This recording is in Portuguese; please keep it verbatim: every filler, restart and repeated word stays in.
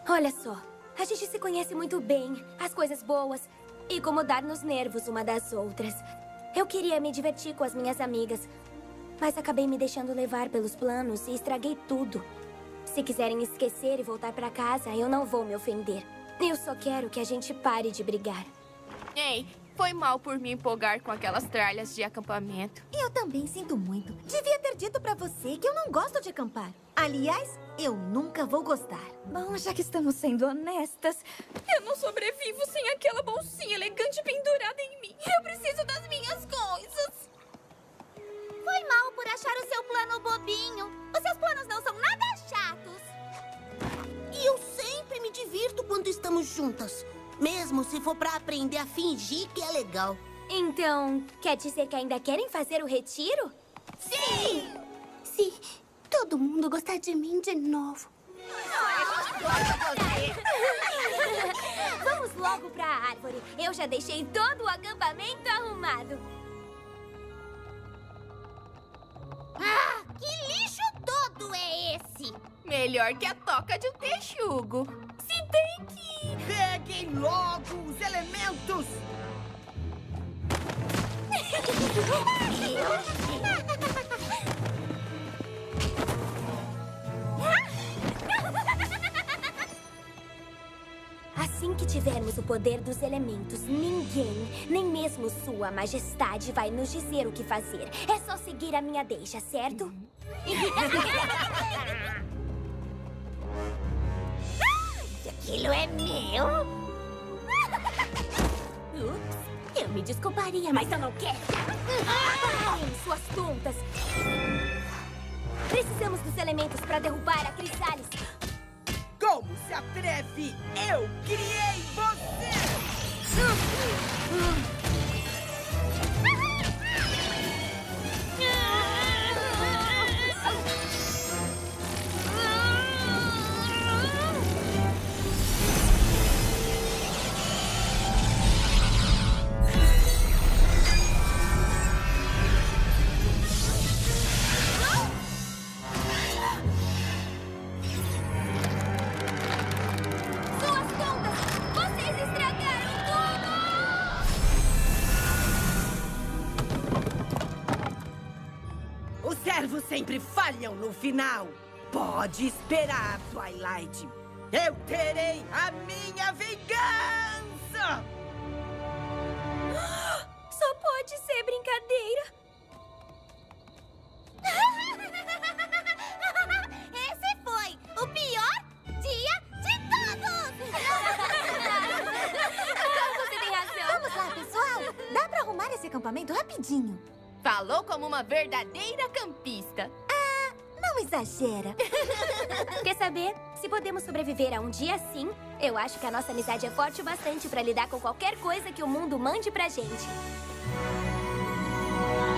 Olha só, a gente se conhece muito bem, as coisas boas e como dar nos nervos uma das outras. Eu queria me divertir com as minhas amigas, mas acabei me deixando levar pelos planos e estraguei tudo. Se quiserem esquecer e voltar pra casa, eu não vou me ofender. Eu só quero que a gente pare de brigar. Ei, foi mal por me empolgar com aquelas tralhas de acampamento. Eu também sinto muito. Devia ter dito pra você que eu não gosto de acampar. Aliás, eu nunca vou gostar. Bom, já que estamos sendo honestas, eu não sobrevivo sem aquela bolsinha elegante pendurada em mim. Eu preciso das minhas coisas. Foi mal por achar o seu plano bobinho. Os seus planos não são nada chatos. E eu sempre me divirto quando estamos juntas. Mesmo se for pra aprender a fingir que é legal. Então, quer dizer que ainda querem fazer o retiro? Sim! Se todo mundo gostar de mim de novo. Vamos logo pra árvore. Eu já deixei todo o acampamento arrumado. Ah, que lixo todo é esse? Melhor que a toca de um texugo. Se bem que... Peguem logo os elementos! Assim que tivermos o poder dos elementos, ninguém, nem mesmo Sua Majestade, vai nos dizer o que fazer. É só seguir a minha deixa, certo? Aquilo é meu? Ups, eu me desculparia, mas eu não quero. Parem, suas tontas. Precisamos dos elementos para derrubar a Crisales. Como se atreve? Eu criei você! Os servos sempre falham no final. Pode esperar, Twilight. Eu terei a minha vingança! Só pode ser brincadeira. Esse foi o pior dia de todos! Você tem razão. Vamos lá, pessoal. Dá pra arrumar esse acampamento rapidinho. Falou como uma verdadeira campista. Não exagera. Quer saber? Se podemos sobreviver a um dia assim, eu acho que a nossa amizade é forte o bastante pra lidar com qualquer coisa que o mundo mande pra gente.